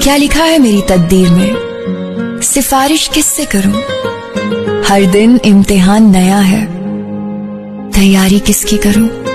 क्या लिखा है मेरी तकदीर में, सिफारिश किससे करूं। हर दिन इम्तिहान नया है, तैयारी किसकी करूं।